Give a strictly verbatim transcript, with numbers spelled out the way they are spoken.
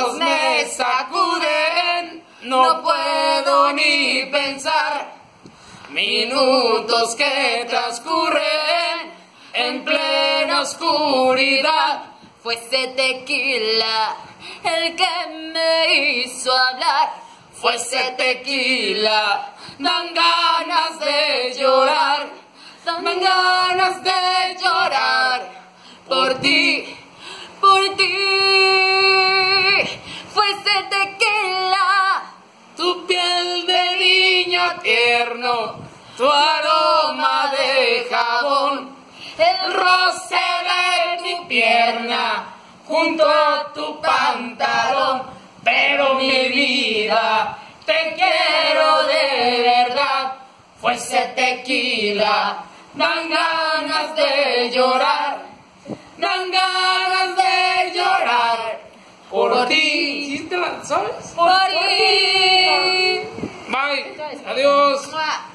besos me sacuden, no puedo ni pensar. Minutos que transcurren en plena oscuridad. Fue ese tequila el que me hizo hablar. Fue ese tequila, dan ganas de llorar, dan ganas de llorar por ti, por ti. Fue ese tequila, tu piel de niño tierno, tu aroma de jabón, el roce de mi pierna junto a tu pantalón. Pero mi vida, te quiero de verdad. Fue ese tequila, dan ganas de llorar, dan ganas de llorar por, por ti. ti. ¿Sí te la sabes? Por ti. Bye. Adiós.